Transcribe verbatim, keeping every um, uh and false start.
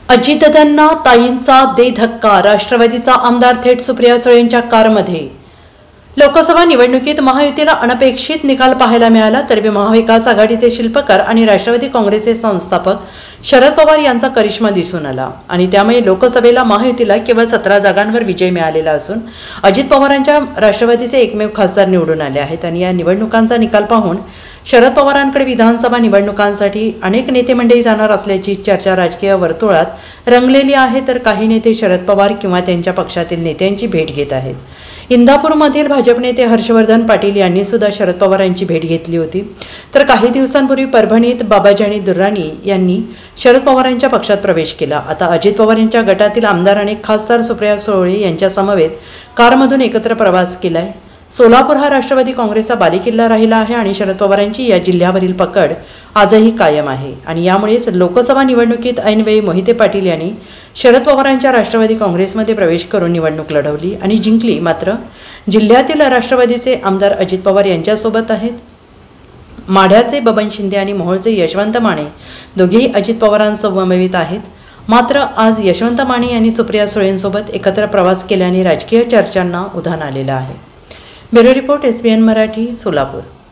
अजितदादांना ताईंचा दे धक्का. राष्ट्रवादीचा आमदार थेट सुप्रिया सुळेंच्या कारमध्ये. लोकसभा निवडणुकीत महायुतीला अनपेक्षित निकाल पाहायला मिळाला, तर महाविकास आघाडीचे शिल्पकार आणि राष्ट्रवादी काँग्रेसचे संस्थापक शरद पवार यांचा करिश्मा दिसून आला आणि त्यामुळे लोकसभेला महायुतीला केवळ सतरा जागांवर विजय मिळालेला असून अजित पवारांच्या राष्ट्रवादीचे एकमेव खासदार निवडून आले आहेत. आणि या निवडणुकांचा निकाल पाहून शरद पवारांकडे विधानसभा निवडणुकांसाठी अनेक नेते मंडळी जाणार असल्याची चर्चा राजकीय वर्तुळात रंगलेली आहे, तर काही नेते शरद पवार किंवा त्यांच्या पक्षातील नेत्यांची भेट घेत आहेत. इंदापूरमधील भाजप नेते हर्षवर्धन पाटील यांनी सुद्धा शरद पवारांची भेट घेतली होती, तर काही दिवसांपूर्वी परभणीत बाबाजानी दुर्राणी यांनी शरद पवारांच्या पक्षात प्रवेश केला. आता अजित पवार यांच्या गटातील आमदार आणि खासदार सुप्रिया सुळे यांच्या समवेत कारमधून एकत्र प्रवास केलाय. सोलापूर हा राष्ट्रवादी काँग्रेसचा बालेकिल्ला राहिला आहे आणि शरद पवारांची या जिल्ह्यावरील पकड आजही कायम आहे. आणि यामुळेच लोकसभा निवडणुकीत ऐनवेळी मोहिते पाटील यांनी शरद पवारांच्या राष्ट्रवादी काँग्रेसमध्ये प्रवेश करून निवडणूक लढवली आणि जिंकली. मात्र जिल्ह्यातील राष्ट्रवादीचे आमदार अजित पवार यांच्यासोबत आहेत. माढ्याचे बबन शिंदे आणि मोहोळचे यशवंत माने दोघेही अजित पवारांसमवेत आहेत. मात्र आज यशवंत माने यांनी सुप्रिया सुळेंसोबत एकत्र प्रवास केल्याने राजकीय चर्चांना उधाण आलेलं आहे. Bureau report, S B N Marathi, Solapur.